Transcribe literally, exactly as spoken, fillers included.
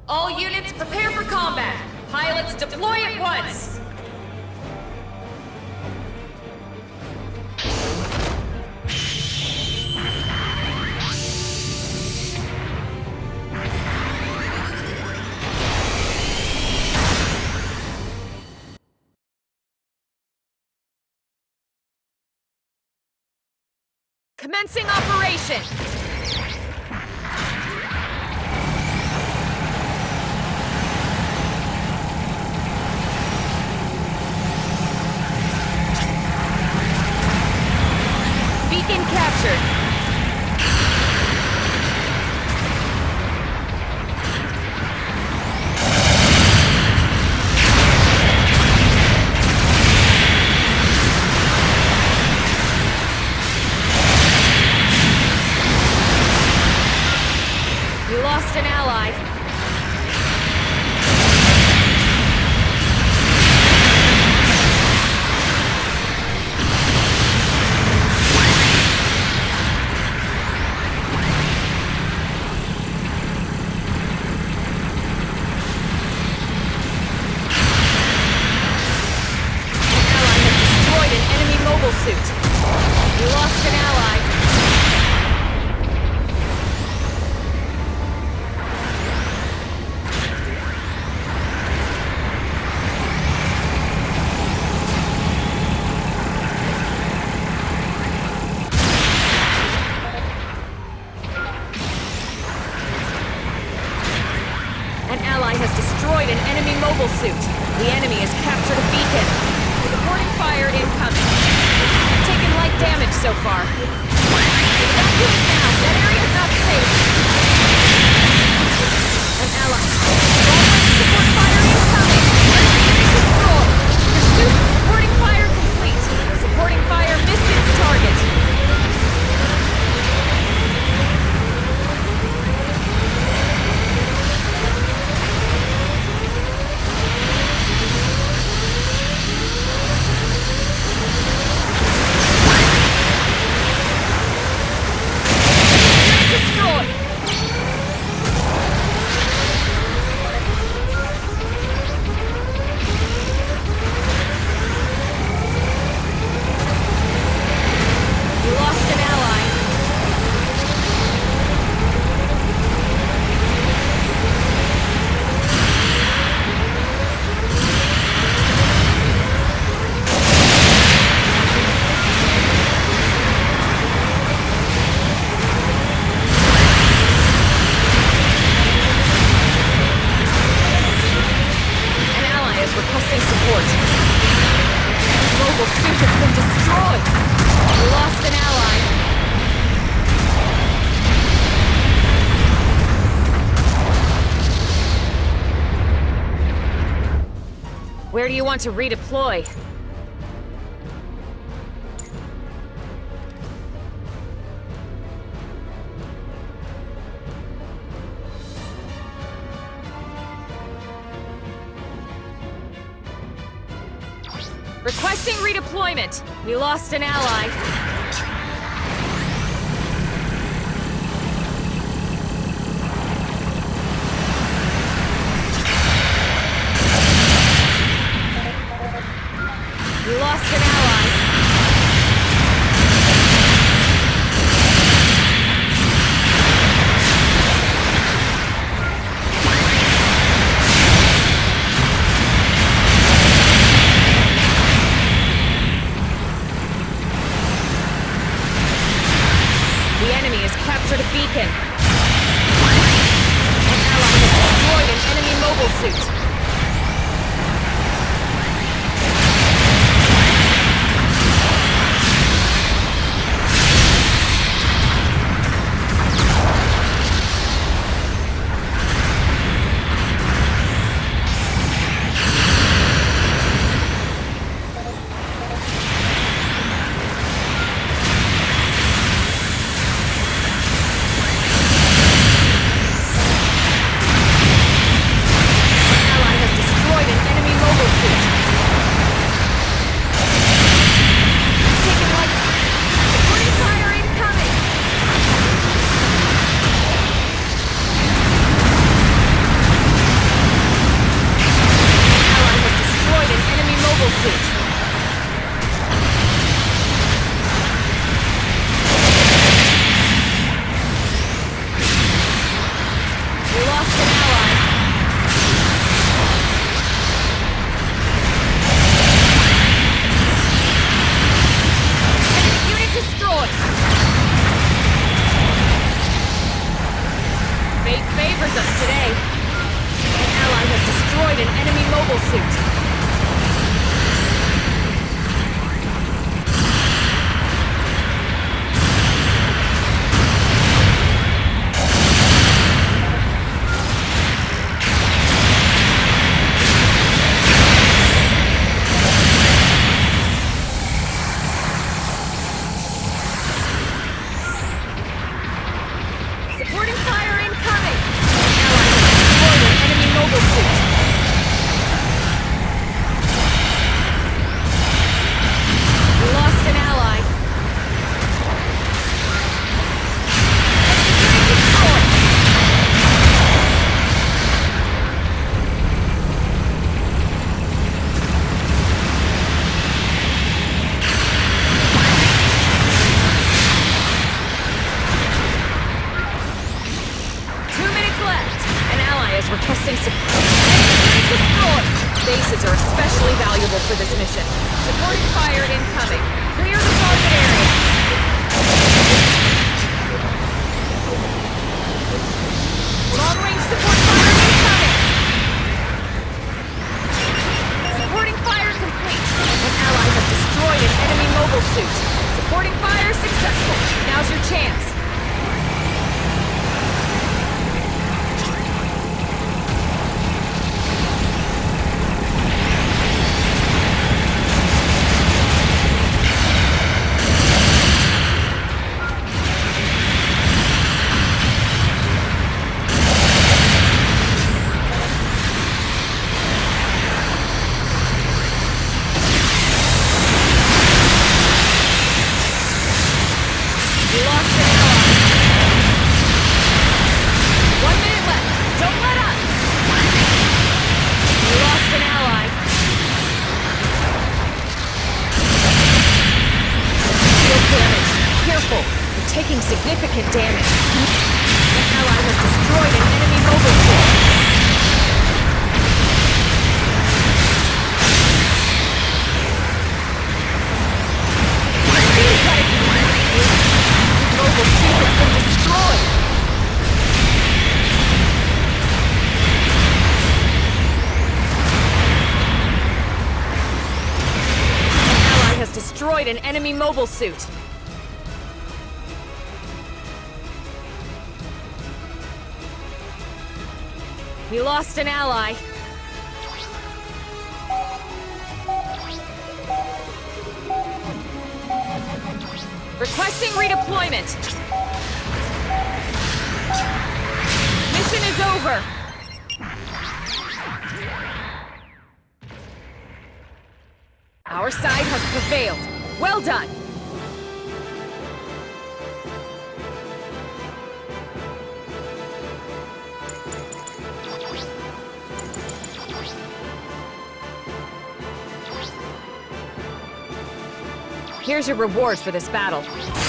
All units prepare for combat. Pilots deploy at once. Commencing operation! Beacon captured. You lost an ally. Suit. You lost an ally. An ally has destroyed an enemy mobile suit. The enemy has captured a beacon. Supporting fire incoming. Taken light damage so far. Don't do it now. That area is not safe. An ally. Long-range support fire incoming. Unit destroyed. Pursuit supporting fire complete. Supporting fire missed its target. Requesting support. Mobile suit has been destroyed. We lost an ally. Where do you want to redeploy? Requesting redeployment. We lost an ally. We lost an ally. Captured a beacon. An ally has destroyed an enemy mobile suit. destroyed an enemy mobile suit. Supporting fire incoming! An ally has destroyed an enemy mobile suit. We lost an ally. Enemy destroyed! Two minutes left. An ally is requesting support. Enemy destroyed! Bases are especially valuable for this mission. Supporting fire incoming. Clear the target area. Long-range support fire incoming. Supporting fire complete. An ally has destroyed an enemy mobile suit. Supporting fire successful. Now's your chance. We lost an ally. One minute left. Don't let up. We lost an ally. Shield damage. Careful. You're taking significant damage. An ally has destroyed an enemy mobile suit. Mobile suit has been destroyed! An ally has destroyed an enemy mobile suit. We lost an ally. Requesting redeployment. Mission is over. Our side has prevailed. Well done. Here's your reward for this battle.